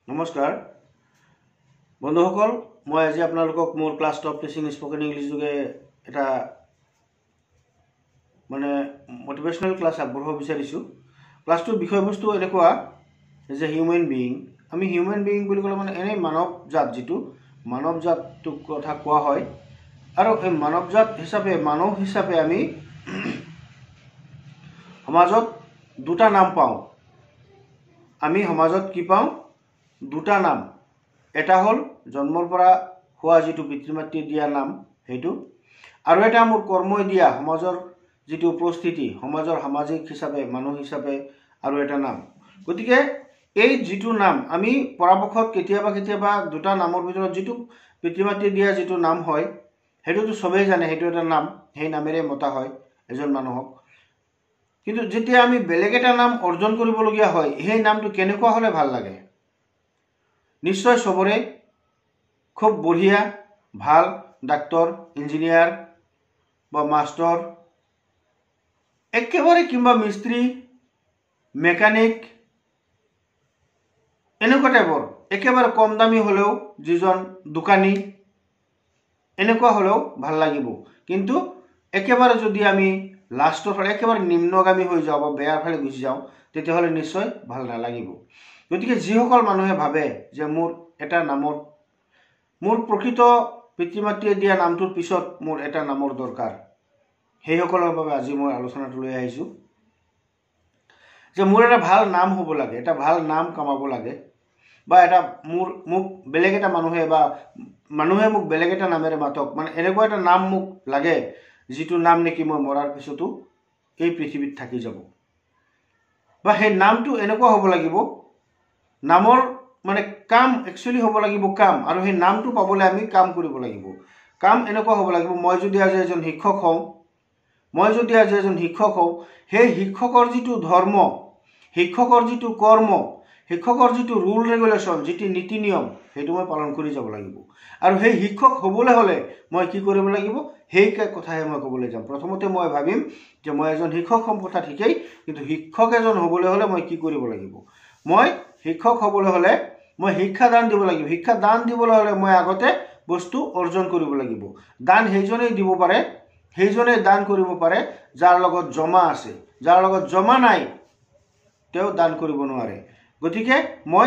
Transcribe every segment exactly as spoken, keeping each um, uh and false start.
नमस्कार बंधुসকল मैं आज आपनालोকক मोर class top teaching spoken English जोगे एटा माने मोटिवेशनल क्लास आगबঢ়াব বিচাৰিছো। क्लासটোৰ বিষয়বস্তু এনেকুৱা যে হিউম্যান বিইং আমি হিউম্যান বিইং বুলি ক'লে মানে এনে মানৱ জাত যেটো মানৱ জাতটোক কথা কোৱা হয় আৰু এই মানৱ জাত হিচাপে মানৱ হিচাপে আমি সমাজত দুটা নাম পাওঁ। আমি সমাজত কি পাওঁ দুটা নাম এটা হল জন্মৰ পৰা হোৱা যেটো পিতৃ-মাতৃ দিয়া নাম হেতু আৰু এটা মোৰ কৰ্মই দিয়া সমাজৰ যেটো উপস্থিতি সমাজৰ সামাজিক হিচাপে মানুহ হিচাপে আৰু এটা নাম। গতিকে এই যেটো নাম আমি পৰাপক্ষত কেতিয়াবা কেতিয়াবা দুটা নামৰ ভিতৰত যেটো পিতৃ-মাতৃ দিয়া যেটো নাম হয় হেতুটো সবেই জানে হেতু এটা নাম সেই নামেৰে মতা হয় এজন মানুহক। কিন্তু যেতিয়া আমি বেলেগ এটা নাম অৰ্জন কৰিবলগীয়া হয় সেই নামটো কেনেকুৱা হলে ভাল লাগে निश्चय सबरे खूब बढ़िया भाल डाक्टर इंजिनियर बा मास्टर एकेबारे किंबा मिस्त्री मेकानिक एनेकुवा टाइपर एकेबारे कम दामी हलेও जिजन दुकानी एनेकुवा हलेও ভাল লাগিব। কিন্তু एकेबारे যদি আমি লাস্টৰ ফালে एकेबारे নিম্নগামী হৈ যাও বা বেয়াৰ ফালে গুচি যাও তেতিয়াহলে নিশ্চয় ভাল নালাগিব। গতিকে যিসকল মানুহে ভাবে যে মোৰ এটা নামৰ মোৰ প্ৰকৃত পিতৃ-মাতৃয়ে দিয়া নামটোৰ পিছত মোৰ এটা নামৰ দৰকাৰ সেইসকলৰ বাবে আজি মই আলোচনাটো লৈ আহিছো যে মোৰ এটা ভাল নাম হ'ব লাগে এটা ভাল নাম কামাব লাগে বা এটা মোৰ মোক বেলেগ এটা মানুহে বা মানুহে মোক বেলেগ এটা নামেৰে মাতক মানে এনেকুৱা এটা নাম মোক লাগে যেটো নাম নেকি মই মৰাৰ পিছতো এই পৃথিৱীত থাকি যাব বা সেই নামটো এনেকুৱা হ'ব লাগিব नामर माने काम एक्चुअली होब লাগিব काम আৰু সেই নামটো পাবলৈ আমি কাম কৰিব লাগিব। কাম এনেকুৱা হ'ব লাগিব মই যদি আজি এজন শিক্ষক হওঁ মই যদি আজি এজন শিক্ষক হওঁ সেই শিক্ষকৰ যেটো ধৰ্ম শিক্ষকৰ যেটো কৰ্ম শিক্ষকৰ যেটো ৰুল ৰেগুলেশন যেটি নীতি নিয়ম হেতু মই পালন কৰি যাব লাগিব। আৰু সেই শিক্ষক হ'বলৈ হলে মই কি কৰিব লাগিব সেই কথাহে মই ক'বলৈ যাম। প্ৰথমতে মই ভাবিম যে মই এজন শিক্ষক হম কথা ঠিকই কিন্তু শিক্ষক এজন হ'বলৈ হলে মই কি কৰিব লাগিব মই শিক্ষক হ'বলৈ হলে মই শিক্ষা দান দিব লাগিব। শিক্ষা দান দিবলৈ হলে মই আগতে বস্তু অৰ্জন কৰিব লাগিব। দান হেজনেই দিব পাৰে হেজনেই দান কৰিব পাৰে যাৰ লগত জমা আছে যাৰ লগত জমা নাই তেও দান কৰিব নোৱাৰে। গতিকে মই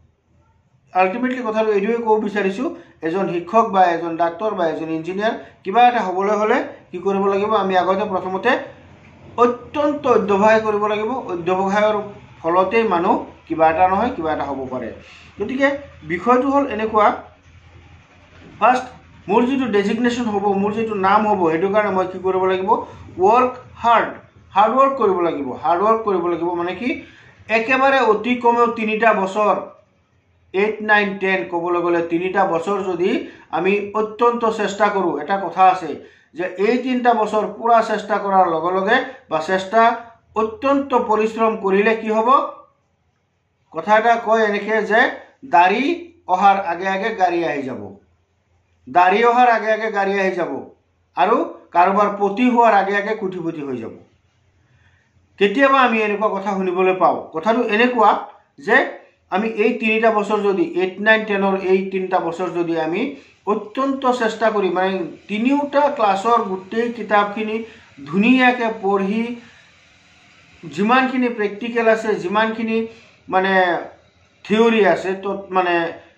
আলটিমেটলি কথাটো এৰিয়ে ক'ব বিচাৰিছো এজন শিক্ষক বা এজন ডাক্তৰ বা এজন ইঞ্জিনিয়াৰ কিবা এটা হ'বলৈ হলে কি কৰিব লাগিব আমি আগতে প্ৰথমতে অত্যন্ত অধ্যৱসায় কৰিব লাগিব। অধ্যৱসায়ৰ ফলতেই মানুহ কিবা এটা নহয় কিবা এটা হ'ব পাৰে। গতিকে বিষয়টো হল এনেকুৱা ফাৰ্স্ট মোৰ যেটো ডেজিগনেশন হ'ব মোৰ যেটো নাম হ'ব হেতু কাৰণে মই কি কৰিব লাগিব ওয়ার্ক হার্ড হার্ড ওয়ার্ক কৰিব লাগিব। হার্ড ওয়ার্ক কৰিব লাগিব মানে কি একেবাৰে অতি কমেও তিনিটা বছৰ আঠ নয় দহ ক'বলৈ গ'লে তিনিটা বছৰ যদি আমি অত্যন্ত চেষ্টা কৰো এটা কথা আছে যে এই তিনিটা বছৰ পুৰা চেষ্টা কৰাৰ লগে লগে বা চেষ্টা অত্যন্ত পৰিশ্ৰম কৰিলে কি হ'ব কথা এটা কয় এনেকে যে দাড়ি অহাৰ আগে আগে গাড়ী আহি যাব দাড়ি অহাৰ আগে আগে গাড়ী আহি যাব আৰু কাৰোবাৰ পতি হোৱাৰ আগে আগে কুটিপতি হৈ যাব। কেতিয়াবা আমি এনেকুৱা কথা শুনিবলৈ পাওঁ কথাটো এনেকুৱা যে আমি এই তিনিটা বছৰ যদি আঠ নয় দহ ৰ এই তিনিটা বছৰ যদি আমি অত্যন্ত চেষ্টা কৰি মানে তিনিওটা ক্লাছৰ গোটেই কিতাপখিনি ধুনীয়াকৈ পঢ়ি যিমানখিনি প্ৰেক্টিকেল আছে যিমানখিনি মানে থিওৰি আছে তো মানে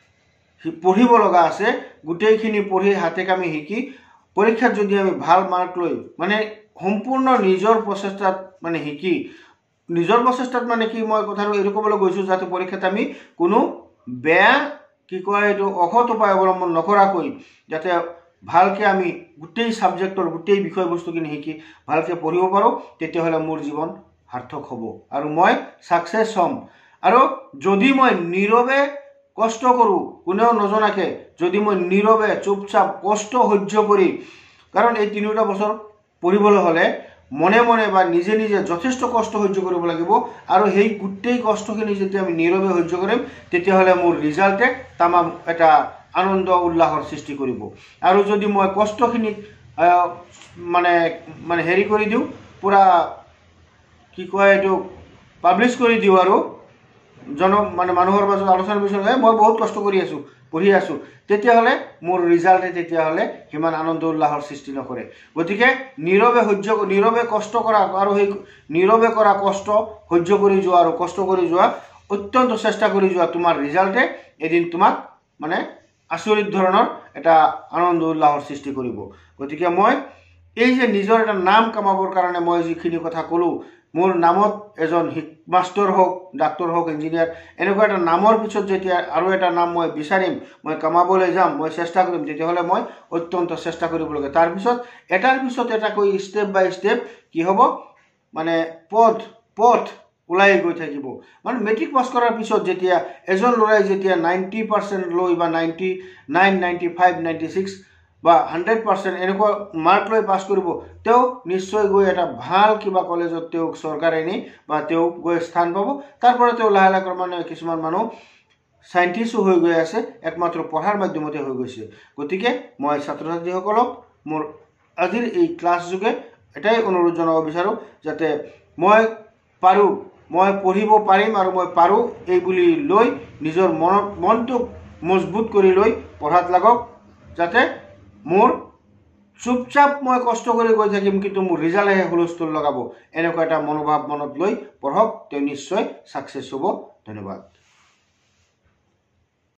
পঢ়িব লগা আছে গোটেইখিনি পঢ়ি হাতে কামে শিকি পৰীক্ষাত যদি আমি ভাল মাৰ্ক লৈ মানে সম্পূৰ্ণ নিজৰ প্ৰচেষ্টাত মানে শিকি নিজৰ প্ৰচেষ্টাত মানে কি মই কথাটো এৰি ক'বলৈ গৈছো যাতে পৰীক্ষাত আমি কোনো বেয়া কি কয় এটো অসৎ উপায় অৱলম্বন নকৰাকৈ যাতে ভালকে আমি গোটেই সাবজেক্টৰ গোটেই বিষয়বস্তুখিনি শিকি ভালকে পঢ়িব পাৰো তেতিয়াহলে মোৰ জীৱন সাৰ্থক হ'ব আৰু মই সাকসেস হম। আৰু যদি মই নীৰৱে কষ্ট কৰো কোনেও নজনাকে যদি মই নীৰৱে চুপচাপ কষ্ট সহ্য কৰি কাৰণ এই তিনিটা বছৰ পঢ়িবলৈ হলে মনে মনে বা নিজে নিজে যথেষ্ট কষ্ট সহ্য কৰিব লাগিব আৰু সেই গোটেই কষ্টখিনি যদি আমি নীৰৱে সহ্য কৰিম তেতিয়াহলে মোৰ ৰিজাল্টে তামাম এটা আনন্দ উল্লাহৰ সৃষ্টি কৰিব। আৰু যদি মই কষ্টখিনি মানে মানে হেৰি কৰি দিও পুৰা কি কয় এটো পাবলিশ কৰি দিও আৰু জন মানে মানুহৰ মাজত আলোচনা বিলোচনা মই বহুত কষ্ট কৰি আছোঁ পঢ়ি আছোঁ তেতিয়াহ'লে মোৰ ৰিজাল্টে তেতিয়াহ'লে সিমান আনন্দ উল্লাহৰ সৃষ্টি নকৰে গতিকে নীৰৱে সহ্য নীৰৱে কষ্ট কৰা আৰু সেই নীৰৱে কৰা কষ্ট সহ্য কৰি যোৱা আৰু কষ্ট কৰি যোৱা অত্যন্ত চেষ্টা কৰি যোৱা তোমাৰ ৰিজাল্টে এদিন তোমাক মানে আচৰিত ধৰণৰ এটা আনন্দ উল্লাহৰ সৃষ্টি কৰিব গতিকে মই এই যে নিজৰ এটা নাম কামাবৰ কাৰণে মই যিখিনি কথা ক'লোঁ মোৰ নামত এজন মাষ্টৰ হোক ডাক্তৰ হোক ইঞ্জিনিয়াৰ এনেকুৱা এটা নামৰ পিছত যেতিয়া আৰু এটা নাম মই বিচাৰিম মই কামাবলৈ যাম মই চেষ্টা কৰিম তেতিয়াহ'লে মই অত্যন্ত চেষ্টা কৰিব লাগে তাৰপিছত এটাৰ পিছত এটাকৈ ষ্টেপ বাই ষ্টেপ কি হ'ব মানে পথ পথ ওলাই গৈ থাকিব মানে মেট্ৰিক পাছ কৰাৰ পিছত যেতিয়া এজন ল'ৰাই যেতিয়া নাইণ্টি পাৰ্চেণ্ট লৈ বা ninety nine ninety five ninety six বা হাণ্ড্ৰেড পাৰ্চেণ্ট এনেকুৱা মাৰ্ক লৈ পাছ কৰিব তেওঁ নিশ্চয় গৈ এটা ভাল কিবা কলেজত তেওঁক চৰকাৰে নি বা তেওঁক গৈ স্থান পাব তাৰপৰা তেওঁ লাহে লাহে ক্ৰমান্বয়ে কিছুমান মানুহ সাইণ্টিষ্টো হৈ গৈ আছে একমাত্ৰ পঢ়াৰ মাধ্যমতে হৈ গৈছে গতিকে মই ছাত্ৰ ছাত্ৰীসকলক মোৰ আজিৰ এই ক্লাছ যোগে এটাই অনুৰোধ জনাব বিচাৰোঁ যাতে মই পাৰোঁ মই পঢ়িব পাৰিম আৰু মই পাৰোঁ এই বুলি লৈ নিজৰ মনত মনটোক মজবুত কৰি লৈ পঢ়াত লাগক যাতে মোৰ চুপচাপ মই কষ্ট কৰি গৈ থাকিম কিন্তু মোৰ ৰিজাল্টে হুলস্থুল লগাব এনেকুৱা এটা মনোভাৱ মনত লৈ পঢ়ক তেওঁ নিশ্চয় ছাকচেছ হ'ব ধন্যবাদ